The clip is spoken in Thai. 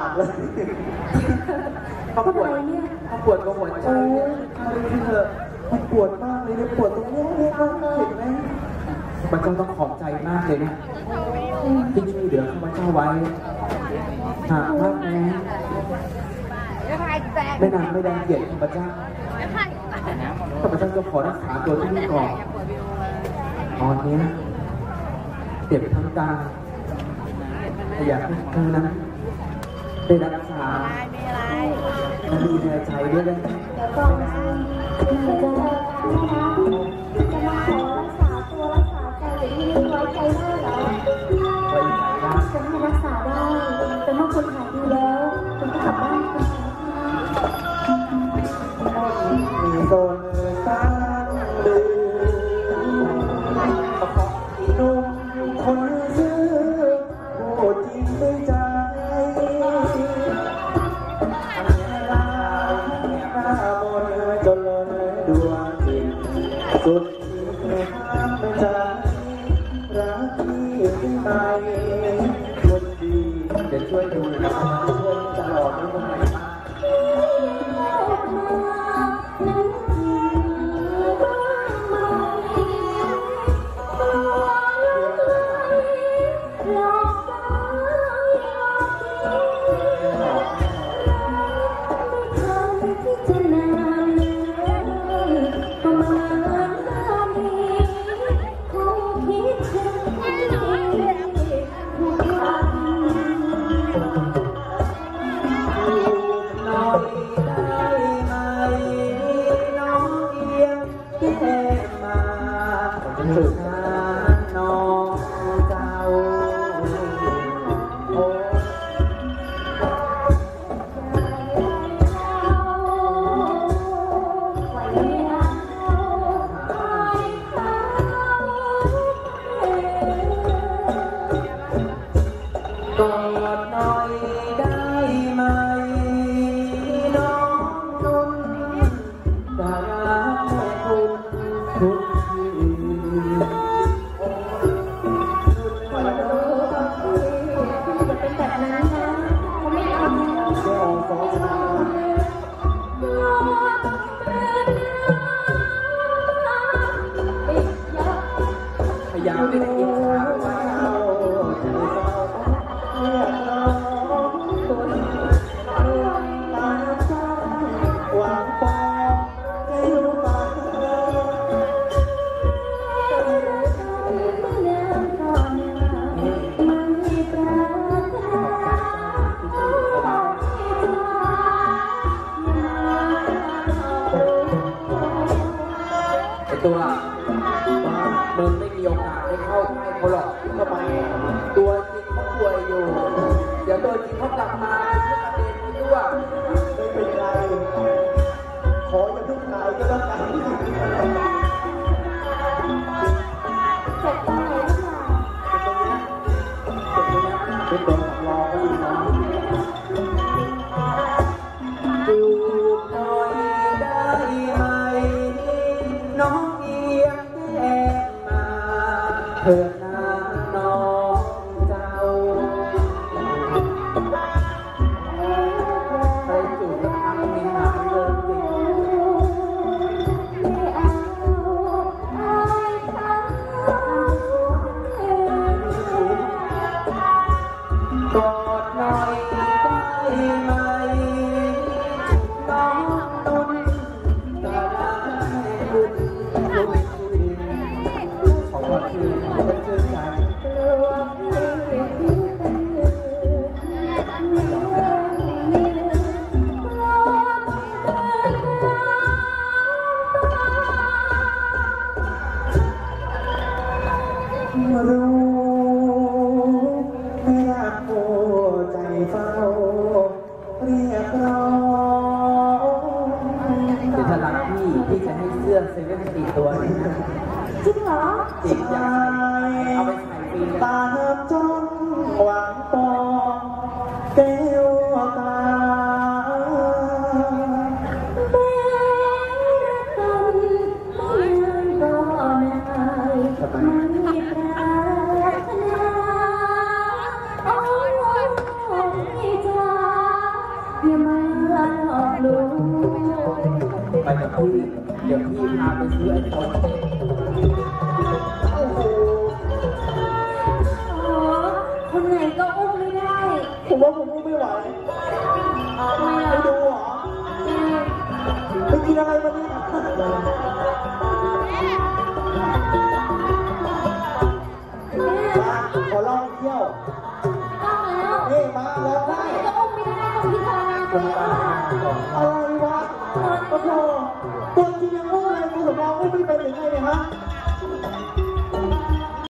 เลยเขาปวดเนี่ยเขาปวดกับหัวใจเขาดูที่เธอมันปวดมากเลยปวดตรงนี้เนี่ยเห็นไหมมันต้องขอบใจมากเลยนะที่ช่วยเหลือข้าพเจ้าไว้หากมากแม้ไม่นานไม่ได้เกียรติข้าพเจ้าจะขอรักษาตัวที่นี่ก่อนตอนนี้เจ็บทั้งกายอยากให้เธอนั้นได้รักษาและดูแลใจด้วยได้ไหมเดี๋ยวก่อนนะจะมาขอรักษาตัวรักษาใจหรือที่นี่ไว้ใจได้เหรอไว้ใจได้จะให้รักษาได้แต่เมื่อคุณหายดีแล้วคุณก็กลับบ้านคุณมีโซนตาลืมนุ่มคนซื้อโอ้จริงไม่ใจหน้ามนจนเลยดวงจิตสุดที่ห้ามไม่ใจรักที่ไม่คนดีจะช่วยดูนะครับช่วยตลอดไม่ต้องไหนมากตัวมึงไม่มีโอกาสได้เข้าใกล้เขาหรอกทำไมตัวจริงเขาป่วยอยู่เดี๋ยวตัวจริงเขากลับมาเพื่อประเด็นนี้ด้วยไม่เป็นไรขออย่าเพิ่งตายก็แล้วกันเจ็บตรงไหนล่ะเป็นตัวสำรองก็ดีนะจูบหน่อยได้ไหมน้องเอียงแก้มมาเถิดนะน้องเจ้าใครจูบแล้วทำมีหางเลยจริงกอดหน่อยได้ไหมน้องตุ้นตาได้บุญบุญขอว่าคือเป็นชื่อใจรู้ไม่รักโอ้ใจเฝ้าเรียกร้องเดี๋ยวถ้ารักพี่จะให้เสื้อเซเว่น4 ตัวนี่นะจริงเหรอจริงอยากใส่เอาไปใส่ฟรีตามจ้องหวังปองแก้วตาแม้รักกันไม่นานก็นายไม่ปรารถนาโอ้ยจ้าพี่เดี๋ยวพี่พาไปซื้อไอโฟนโอ้โหอ๋อคนไหนก็อุ้มไม่ได้ผมว่าผมอุ้มไม่ไหวทำไมไปล่ะดูเหรอแม่ไปกินอะไรมาเนี่ย มาขอลองเที่ยวต้องแล้วนี่มาลองได้ก็อุ้มไม่ได้ต้องพิจารณาตัวเองว่าอะไรวะโอ้โหตัวจริงยังอุ้มเลยคุณสมองอุ้มไม่เป็นหรือไงเนี่ยฮะ